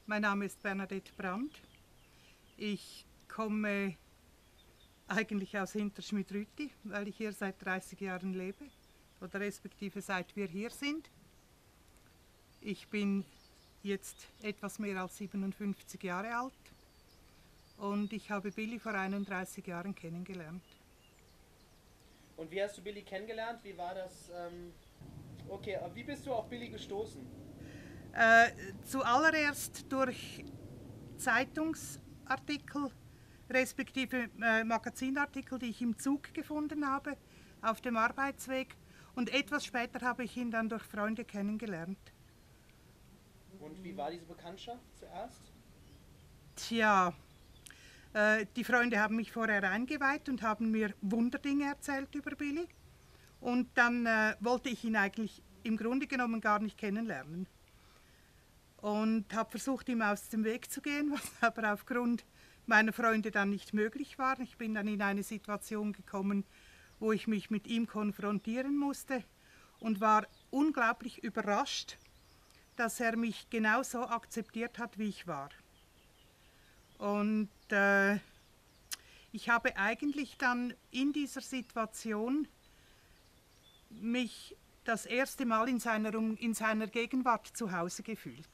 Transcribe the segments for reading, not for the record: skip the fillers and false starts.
Mein Name ist Bernadette Brandt. Ich komme eigentlich aus Hinterschmid-Rütti, weil ich hier seit 30 Jahren lebe, oder respektive seit wir hier sind. Ich bin jetzt etwas mehr als 57 Jahre alt und ich habe Billy vor 31 Jahren kennengelernt. Und wie hast du Billy kennengelernt? Wie war das? Okay, wie bist du auf Billy gestoßen? Zuallererst durch Zeitungsartikel, respektive Magazinartikel, die ich im Zug gefunden habe, auf dem Arbeitsweg. Und etwas später habe ich ihn dann durch Freunde kennengelernt. Und wie war diese Bekanntschaft zuerst? Tja, die Freunde haben mich vorher eingeweiht und haben mir Wunderdinge erzählt über Billy. Und dann wollte ich ihn eigentlich im Grunde genommen gar nicht kennenlernen. Und habe versucht, ihm aus dem Weg zu gehen, was aber aufgrund meiner Freunde dann nicht möglich war. Ich bin dann in eine Situation gekommen, wo ich mich mit ihm konfrontieren musste und war unglaublich überrascht, dass er mich genauso akzeptiert hat, wie ich war. Und ich habe eigentlich dann in dieser Situation mich das erste Mal in seiner Gegenwart zu Hause gefühlt.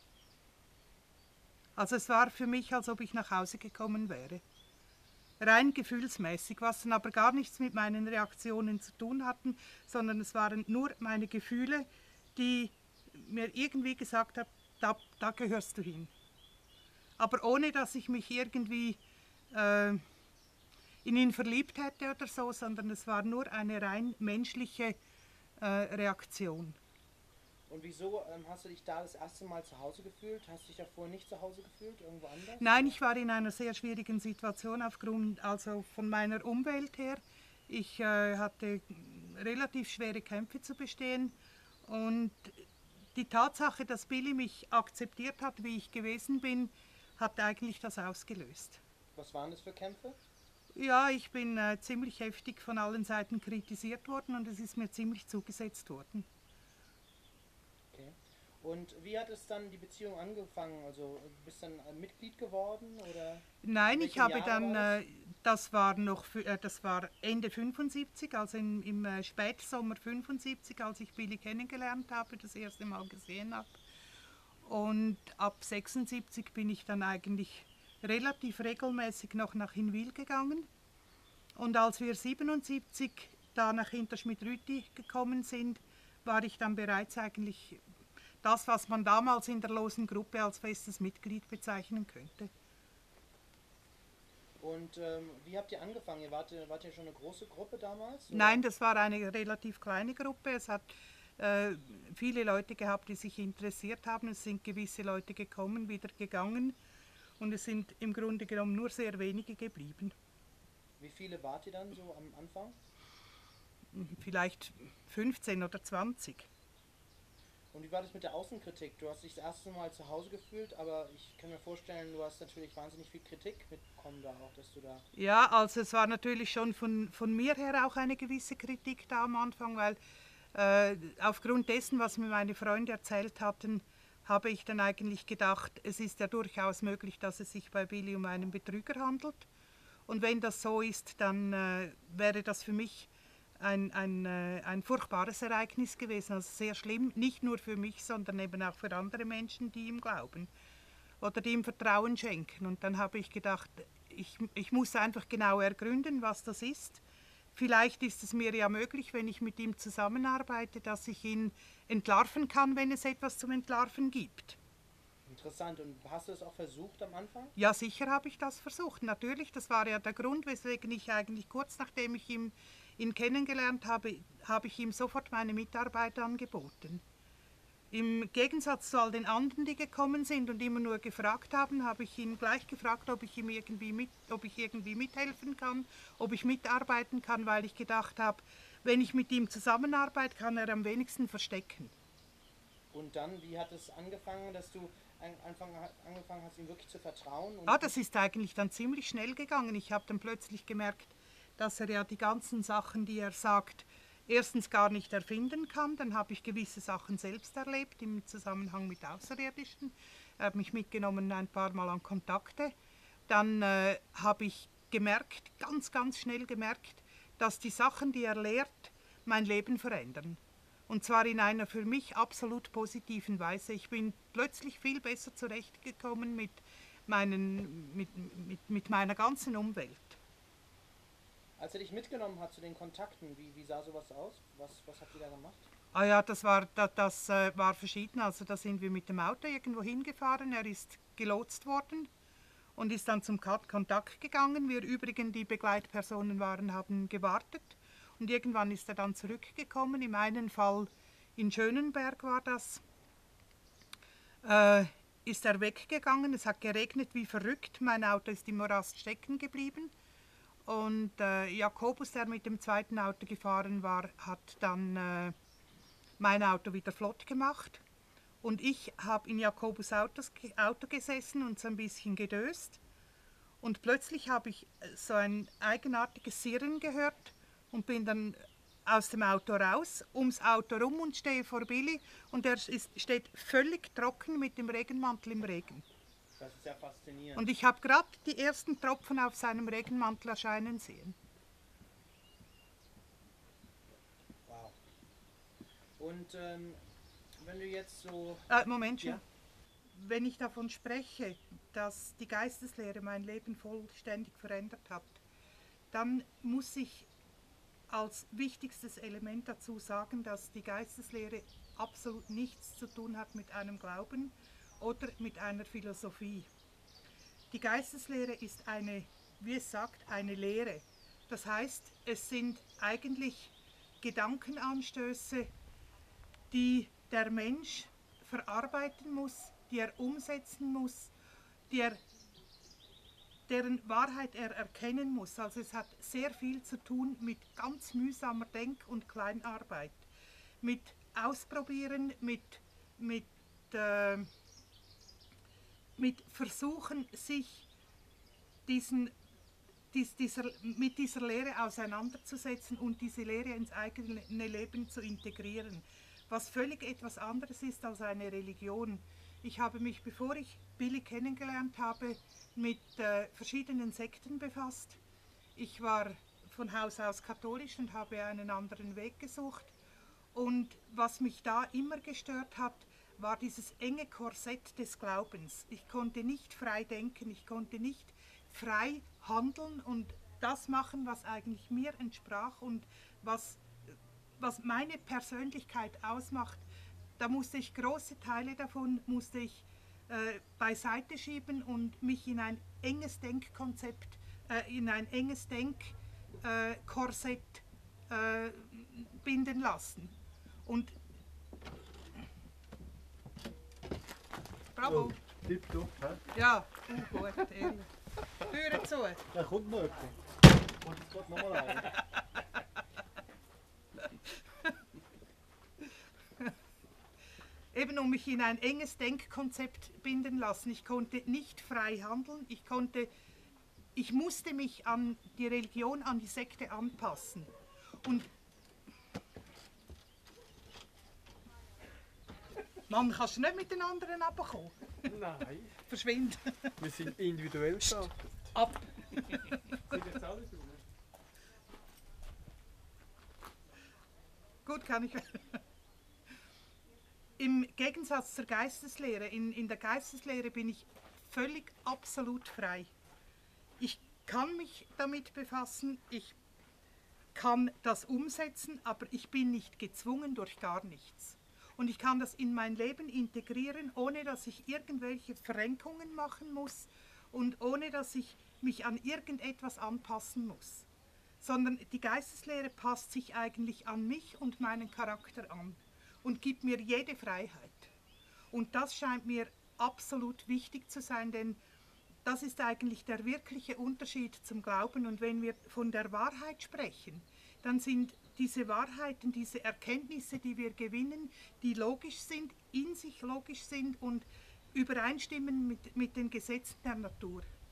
Also es war für mich, als ob ich nach Hause gekommen wäre. Rein gefühlsmäßig, was dann aber gar nichts mit meinen Reaktionen zu tun hatten, sondern es waren nur meine Gefühle, die mir irgendwie gesagt haben, da gehörst du hin. Aber ohne, dass ich mich irgendwie in ihn verliebt hätte oder so, sondern es war nur eine rein menschliche Reaktion. Und wieso hast du dich da das erste Mal zu Hause gefühlt? Hast du dich davor nicht zu Hause gefühlt? Irgendwo anders? Nein, Oder? ich war in einer sehr schwierigen Situation aufgrund also von meiner Umwelt her. Ich hatte relativ schwere Kämpfe zu bestehen und die Tatsache, dass Billy mich akzeptiert hat, wie ich gewesen bin, hat eigentlich das ausgelöst. Was waren das für Kämpfe? Ja, ich bin ziemlich heftig von allen Seiten kritisiert worden und es ist mir ziemlich zugesetzt worden. Okay. Und wie hat es dann die Beziehung angefangen? Also bist du dann Mitglied geworden oder in Nein, ich welchem habe Jahre war das? das war Ende 75, also im Spätsommer 75, als ich Billy kennengelernt habe, das erste Mal gesehen habe. Und ab 76 bin ich dann eigentlich relativ regelmäßig noch nach Hinwil gegangen. Und als wir 77 da nach Hinterschmid-Rütti gekommen sind, war ich dann bereits eigentlich das, was man damals in der losen Gruppe als festes Mitglied bezeichnen könnte. Und wie habt ihr angefangen? Wart ihr schon eine große Gruppe damals? Nein, Oder? das war eine relativ kleine Gruppe. Es hat äh, viele Leute gehabt, die sich interessiert haben. Es sind gewisse Leute gekommen, wieder gegangen. Und es sind im Grunde genommen nur sehr wenige geblieben. Wie viele wart ihr dann so am Anfang? Vielleicht 15 oder 20. Und wie war das mit der Außenkritik? Du hast dich das erste Mal zu Hause gefühlt, aber ich kann mir vorstellen, du hast natürlich wahnsinnig viel Kritik mitbekommen da auch, dass du da... Ja, also es war natürlich schon von mir her auch eine gewisse Kritik da am Anfang, weil aufgrund dessen, was mir meine Freunde erzählt hatten, habe ich dann eigentlich gedacht, es ist ja durchaus möglich, dass es sich bei Billy um einen Betrüger handelt. Und wenn das so ist, dann wäre das für mich ein furchtbares Ereignis gewesen, also sehr schlimm, nicht nur für mich, sondern eben auch für andere Menschen, die ihm glauben oder die ihm Vertrauen schenken. Und dann habe ich gedacht, ich muss einfach genau ergründen, was das ist. Vielleicht ist es mir ja möglich, wenn ich mit ihm zusammenarbeite, dass ich ihn entlarven kann, wenn es etwas zum Entlarven gibt. Interessant. Und hast du es auch versucht am Anfang? Ja, sicher habe ich das versucht. Natürlich, das war ja der Grund, weswegen ich eigentlich kurz nachdem ich ihn kennengelernt habe, habe ich ihm sofort meine Mitarbeit angeboten. Im Gegensatz zu all den anderen, die gekommen sind und immer nur gefragt haben, habe ich ihn gleich gefragt, ob ich irgendwie mithelfen kann, ob ich mitarbeiten kann, weil ich gedacht habe, wenn ich mit ihm zusammenarbeite, kann er am wenigsten verstecken. Und dann, wie hat es angefangen, dass du angefangen hast, ihm wirklich zu vertrauen Ah, und das nicht... ist eigentlich dann ziemlich schnell gegangen. Ich habe dann plötzlich gemerkt, dass er ja die ganzen Sachen, die er sagt, erstens gar nicht erfinden kann. Dann habe ich gewisse Sachen selbst erlebt im Zusammenhang mit Außerirdischen. Er hat mich mitgenommen ein paar Mal an Kontakte. Dann habe ich gemerkt, ganz schnell gemerkt, dass die Sachen, die er lehrt, mein Leben verändern. Und zwar in einer für mich absolut positiven Weise. Ich bin plötzlich viel besser zurechtgekommen mit meiner ganzen Umwelt. Als er dich mitgenommen hat zu den Kontakten, wie sah sowas aus? Was habt ihr da gemacht? Ah ja, das war verschieden. Also da sind wir mit dem Auto irgendwo hingefahren. Er ist gelotst worden und ist dann zum Kontakt gegangen. Wir übrigen, die Begleitpersonen waren, haben gewartet. Und irgendwann ist er dann zurückgekommen. Im einen Fall in Schönenberg war das. Ist er weggegangen. Es hat geregnet wie verrückt. Mein Auto ist im Morast stecken geblieben. Und Jakobus, der mit dem zweiten Auto gefahren war, hat dann mein Auto wieder flott gemacht. Und ich habe in Jakobus Auto gesessen und so ein bisschen gedöst. Und plötzlich habe ich so ein eigenartiges Sirren gehört und bin dann aus dem Auto raus, ums Auto rum und stehe vor Billy. Und er steht völlig trocken mit dem Regenmantel im Regen. Das ist ja faszinierend. Und ich habe gerade die ersten Tropfen auf seinem Regenmantel erscheinen sehen. Wow. Und wenn du jetzt so... Moment schon. Ja? Wenn ich davon spreche, dass die Geisteslehre mein Leben vollständig verändert hat, dann muss ich als wichtigstes Element dazu sagen, dass die Geisteslehre absolut nichts zu tun hat mit einem Glauben oder mit einer Philosophie. Die Geisteslehre ist wie es sagt, eine Lehre. Das heißt, es sind eigentlich Gedankenanstöße, die der Mensch verarbeiten muss, die er umsetzen muss, deren Wahrheit er erkennen muss. Also es hat sehr viel zu tun mit ganz mühsamer Denk- und Kleinarbeit, mit Ausprobieren, mit Versuchen, sich mit dieser Lehre auseinanderzusetzen und diese Lehre ins eigene Leben zu integrieren, was völlig etwas anderes ist als eine Religion. Ich habe mich, bevor ich Billy kennengelernt habe, mit verschiedenen Sekten befasst. Ich war von Haus aus katholisch und habe einen anderen Weg gesucht. Und was mich da immer gestört hat, war dieses enge Korsett des Glaubens. Ich konnte nicht frei denken, ich konnte nicht frei handeln und das machen, was eigentlich mir entsprach und was meine Persönlichkeit ausmacht. Da musste ich große Teile davon beiseite schieben und mich in ein enges Denkkonzept, in ein enges Denkkorsett binden lassen. Und bravo! Oh, tipptopp, hä? Ja, gut, ehrlich. Türe zu. Da kommt noch jemand. Und jetzt geht nochmal rein. Eben um mich in ein enges Denkkonzept binden lassen. Ich konnte nicht frei handeln. Ich musste mich an die Religion, an die Sekte anpassen. Und Mann, kannst du nicht mit den anderen runterkommen? Nein, Verschwind. wir sind individuell gestartet. Ab. Sind jetzt alle so? Gut, kann ich. Im Gegensatz zur Geisteslehre, in der Geisteslehre bin ich völlig absolut frei. Ich kann mich damit befassen, ich kann das umsetzen, aber ich bin nicht gezwungen durch gar nichts. Und ich kann das in mein Leben integrieren, ohne dass ich irgendwelche Verrenkungen machen muss und ohne dass ich mich an irgendetwas anpassen muss. Sondern die Geisteslehre passt sich eigentlich an mich und meinen Charakter an und gibt mir jede Freiheit. Und das scheint mir absolut wichtig zu sein, denn das ist eigentlich der wirkliche Unterschied zum Glauben. Und wenn wir von der Wahrheit sprechen, dann sind diese Wahrheiten, diese Erkenntnisse, die wir gewinnen, die logisch sind, in sich logisch sind und übereinstimmen mit den Gesetzen der Natur.